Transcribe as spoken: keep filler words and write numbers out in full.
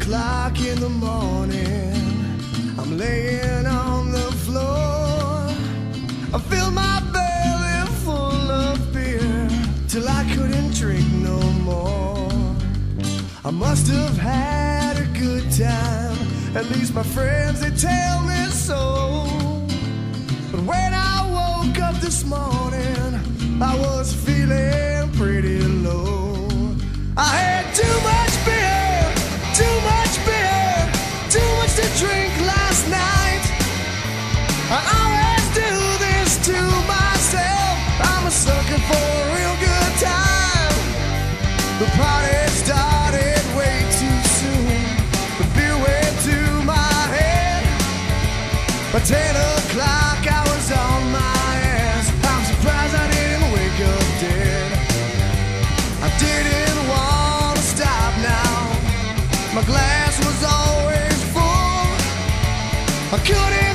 o'clock in the morning, I'm laying on the floor. I filled my belly full of beer till I couldn't drink no more. I must have had a good time, at least my friends, they tell me so. But when I woke up this morning, I was feeling pretty low. I had too much beer, too much beer, too much to drink last night. I always do this to myself, I'm a sucker for a real good time. The party started way too soon, the beer went to my head. By ten o'clock I was on my ass, I'm surprised I didn't wake up dead. I didn't want to stop now, my glass was always full. I couldn't